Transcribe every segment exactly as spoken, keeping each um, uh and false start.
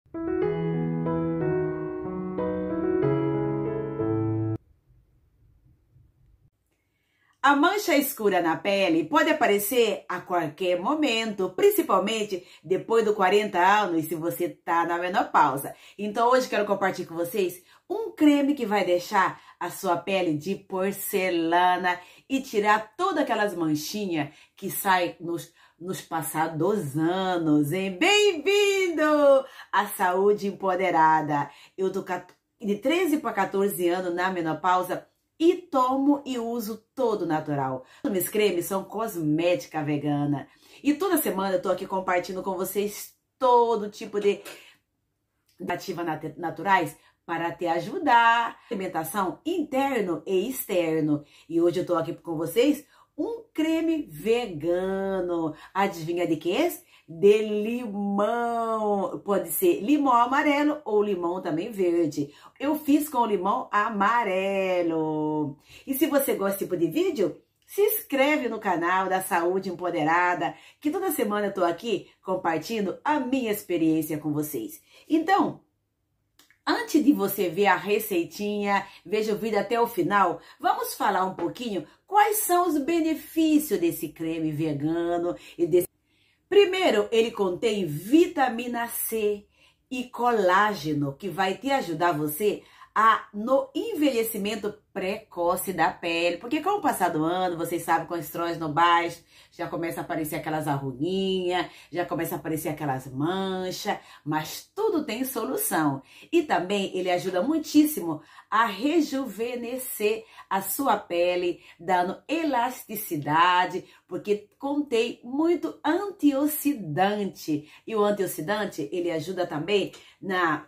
A mancha escura na pele pode aparecer a qualquer momento, principalmente depois dos quarenta anos, se você está na menopausa. Então hoje quero compartilhar com vocês um creme que vai deixar a sua pele de porcelana e tirar todas aquelas manchinhas que saem nos, nos passados anos, hein? Bem-vindo à Saúde Empoderada! Eu tô de treze para quatorze anos na menopausa e tomo e uso todo natural. Meus cremes são cosmética vegana. E toda semana eu tô aqui compartilhando com vocês todo tipo de ativas naturais para te ajudar. Alimentação interno e externo. E hoje eu tô aqui com vocês um creme vegano. Adivinha de que é? De limão. Pode ser limão amarelo ou limão também verde. Eu fiz com limão amarelo. E se você gosta desse tipo de vídeo, se inscreve no canal da Saúde Empoderada, que toda semana eu tô aqui compartilhando a minha experiência com vocês. Então, antes de você ver a receitinha, veja o vídeo até o final, vamos falar um pouquinho quais são os benefícios desse creme vegano e desse. Primeiro, ele contém vitamina C e colágeno, que vai te ajudar você a, no envelhecimento precoce da pele. Porque com o passar do ano, vocês sabem, com o estrógeno baixo, já começa a aparecer aquelas arruguinhas, já começa a aparecer aquelas manchas, mas tudo tem solução. E também ele ajuda muitíssimo a rejuvenescer a sua pele, dando elasticidade, porque contém muito antioxidante. E o antioxidante, ele ajuda também na...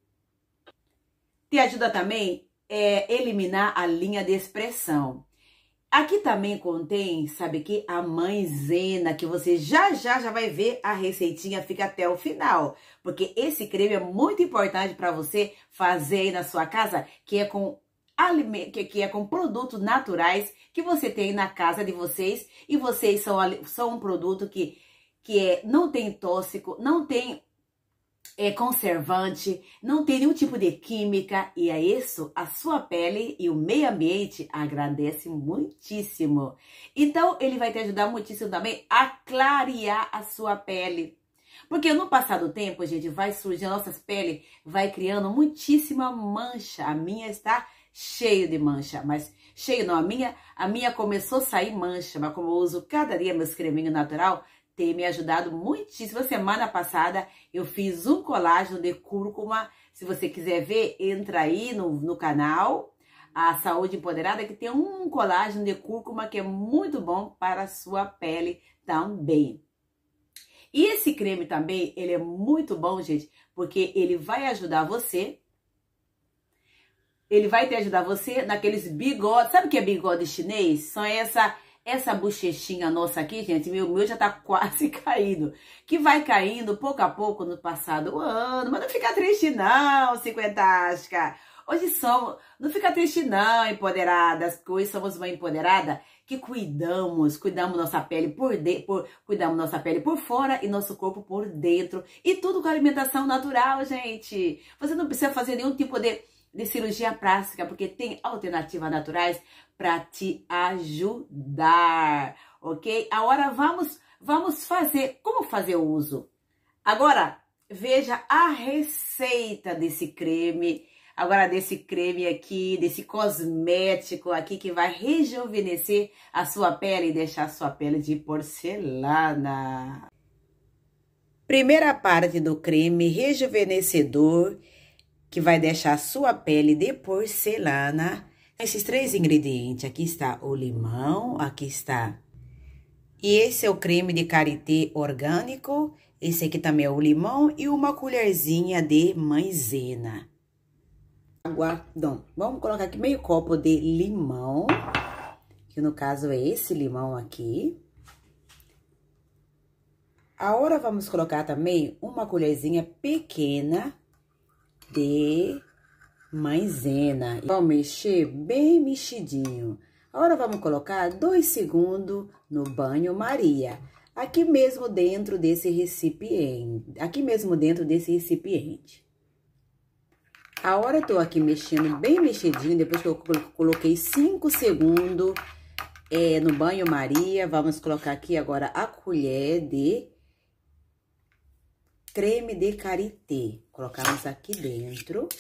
Te ajuda também é, eliminar a linha de expressão. Aqui também contém, sabe que a maizena, que você já já já vai ver a receitinha, fica até o final. Porque esse creme é muito importante para você fazer aí na sua casa, que é com alimento, que, que é com produtos naturais que você tem na casa de vocês. E vocês são, são um produto que, que é, não tem tóxico, não tem é conservante, não tem nenhum tipo de química, e é isso, a sua pele e o meio ambiente agradece muitíssimo. Então, ele vai te ajudar muitíssimo também a clarear a sua pele. Porque no passar do tempo, gente, vai surgindo, a nossa pele vai criando muitíssima mancha. A minha está cheia de mancha, mas cheio não, a minha, a minha começou a sair mancha, mas como eu uso cada dia meus creminhos natural, tem me ajudado muitíssimo. Semana passada eu fiz um colágeno de cúrcuma. Se você quiser ver, entra aí no, no canal, a Saúde Empoderada, que tem um colágeno de cúrcuma que é muito bom para a sua pele também. E esse creme também, ele é muito bom, gente, porque ele vai ajudar você. Ele vai te ajudar você naqueles bigodes. Sabe o que é bigode chinês? São essa... Essa bochechinha nossa aqui, gente, meu, meu já tá quase caindo. Que vai caindo pouco a pouco no passar do ano. Mas não fica triste não, cinquentástica. Hoje somos... Não fica triste não, empoderadas. Porque hoje somos uma empoderada que cuidamos. Cuidamos nossa pele por dentro. Por, cuidamos nossa pele por fora e nosso corpo por dentro. E tudo com alimentação natural, gente. Você não precisa fazer nenhum tipo de... de cirurgia plástica, porque tem alternativas naturais para te ajudar, ok? Agora vamos, vamos fazer, como fazer o uso? Agora, veja a receita desse creme, agora desse creme aqui, desse cosmético aqui que vai rejuvenescer a sua pele e deixar a sua pele de porcelana. Primeira parte do creme rejuvenescedor, que vai deixar a sua pele de porcelana. Esses três ingredientes, aqui está o limão, aqui está... E esse é o creme de karité orgânico, esse aqui também é o limão e uma colherzinha de maizena. Água, não, vamos colocar aqui meio copo de limão, que no caso é esse limão aqui. Agora vamos colocar também uma colherzinha pequena de maizena. Vamos mexer bem mexidinho. Agora vamos colocar dois segundos no banho-maria. aqui mesmo dentro desse recipiente, aqui mesmo dentro desse recipiente. A hora eu tô aqui mexendo bem mexidinho, depois que eu coloquei cinco segundos é, no banho-maria, vamos colocar aqui agora a colher de creme de karité. Colocamos aqui dentro.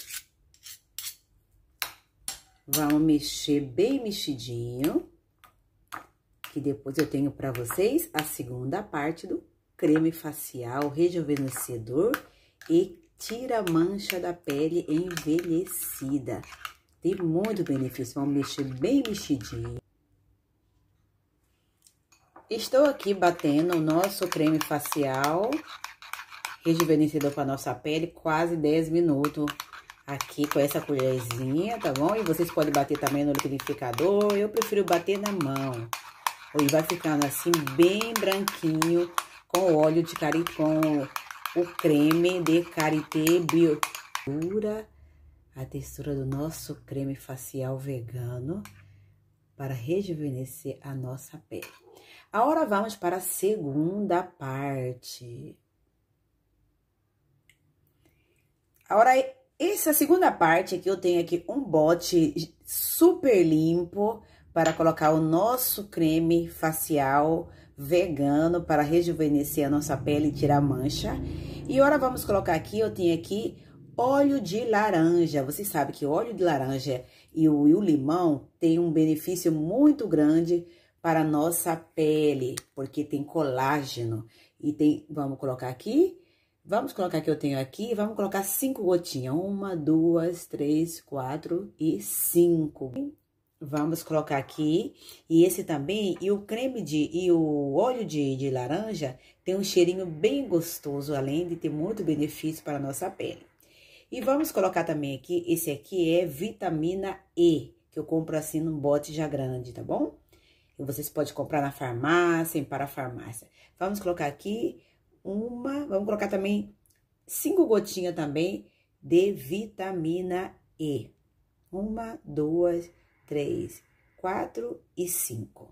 Vamos mexer bem mexidinho, que depois eu tenho para vocês a segunda parte do creme facial rejuvenescedor e tira a mancha da pele envelhecida. Tem muito benefício, vamos mexer bem mexidinho. Estou aqui batendo o nosso creme facial rejuvenescedor para nossa pele, quase dez minutos. Aqui com essa colherzinha, tá bom? E vocês podem bater também no liquidificador, eu prefiro bater na mão. E vai ficando assim, bem branquinho, com o óleo de karité, com o creme de karité bio. A textura do nosso creme facial vegano para rejuvenescer a nossa pele. Agora vamos para a segunda parte. Agora, essa segunda parte aqui, eu tenho aqui um bote super limpo para colocar o nosso creme facial vegano para rejuvenescer a nossa pele e tirar mancha. E agora vamos colocar aqui, eu tenho aqui óleo de laranja. Vocês sabem que o óleo de laranja e o, e o limão tem um benefício muito grande para a nossa pele, porque tem colágeno. E tem, vamos colocar aqui... Vamos colocar que eu tenho aqui, vamos colocar cinco gotinhas. Uma, duas, três, quatro e cinco. Vamos colocar aqui. E esse também, e o creme de, e o óleo de, de laranja tem um cheirinho bem gostoso, além de ter muito benefício para a nossa pele. E vamos colocar também aqui, esse aqui é vitamina E, que eu compro assim num bote já grande, tá bom? E vocês podem comprar na farmácia, em parafarmácia. Vamos colocar aqui... Uma, vamos colocar também cinco gotinhas também de vitamina E. Uma, duas, três, quatro e cinco.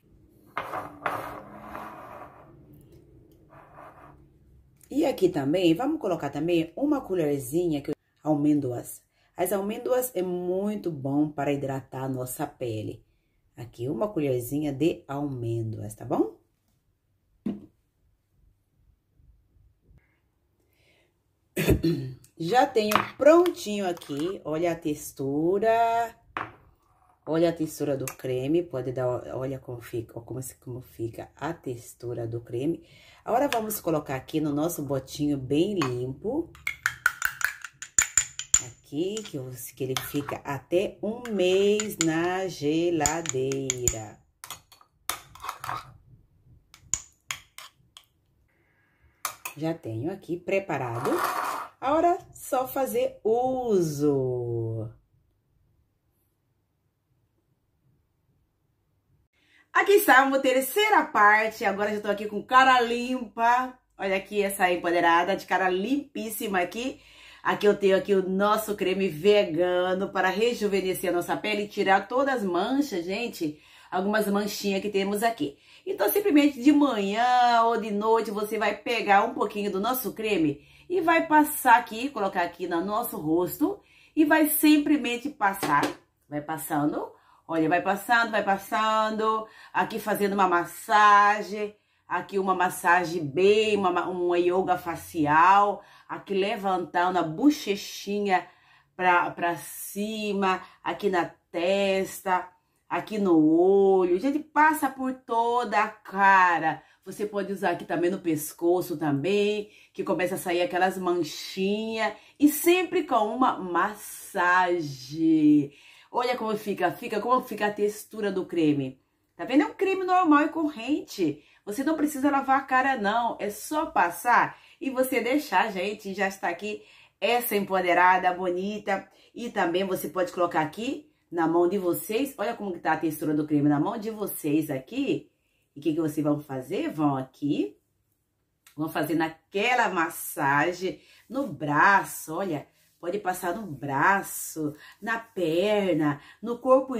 E aqui também, vamos colocar também uma colherzinha de amêndoas. As amêndoas é muito bom para hidratar a nossa pele. Aqui uma colherzinha de amêndoas, tá bom? Já tenho prontinho aqui, olha a textura, olha a textura do creme, pode dar, olha como fica, como, como fica a textura do creme. Agora, vamos colocar aqui no nosso botinho bem limpo, aqui, que, que ele fica até um mês na geladeira. Já tenho aqui preparado. Agora, só fazer uso. Aqui está uma terceira parte. Agora já tô aqui com cara limpa. Olha aqui essa empoderada de cara limpíssima aqui. Aqui eu tenho aqui o nosso creme vegano para rejuvenescer a nossa pele e tirar todas as manchas, gente. Algumas manchinhas que temos aqui. Então, simplesmente de manhã ou de noite, você vai pegar um pouquinho do nosso creme e vai passar aqui, colocar aqui no nosso rosto e vai simplesmente passar, vai passando, olha, vai passando, vai passando, aqui fazendo uma massagem, aqui uma massagem bem, uma, uma yoga facial, aqui levantando a bochechinha pra, pra cima, aqui na testa, aqui no olho, gente, passa por toda a cara. Você pode usar aqui também no pescoço também, que começa a sair aquelas manchinhas. E sempre com uma massagem. Olha como fica, fica como fica a textura do creme. Tá vendo? É um creme normal e corrente. Você não precisa lavar a cara, não. É só passar e você deixar, gente. Já está aqui essa empoderada, bonita. E também você pode colocar aqui na mão de vocês. Olha como que tá a textura do creme na mão de vocês aqui. E o que, que vocês vão fazer? Vão aqui, vão fazer naquela massagem no braço, olha, pode passar no braço, na perna, no corpo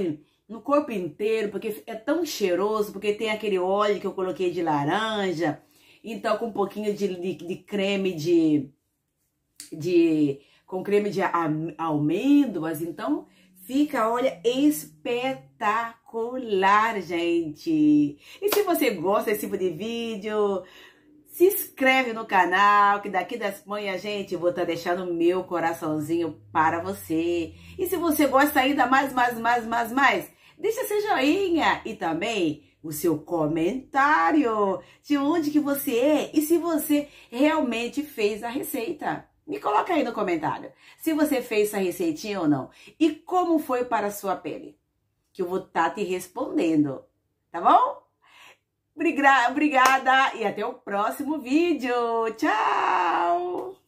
no corpo inteiro, porque é tão cheiroso, porque tem aquele óleo que eu coloquei de laranja, então com um pouquinho de, de, de creme de, de... com creme de amêndoas, então fica, olha, espetacular, gente. E se você gosta desse tipo de vídeo, se inscreve no canal, que daqui das manhãs, gente, eu vou estar deixando o meu coraçãozinho para você. E se você gosta ainda mais, mais, mais, mais, mais, deixa seu joinha e também o seu comentário de onde que você é e se você realmente fez a receita. Me coloca aí no comentário se você fez essa receitinha ou não. E como foi para a sua pele. Que eu vou estar te respondendo. Tá bom? Obrigada e até o próximo vídeo. Tchau!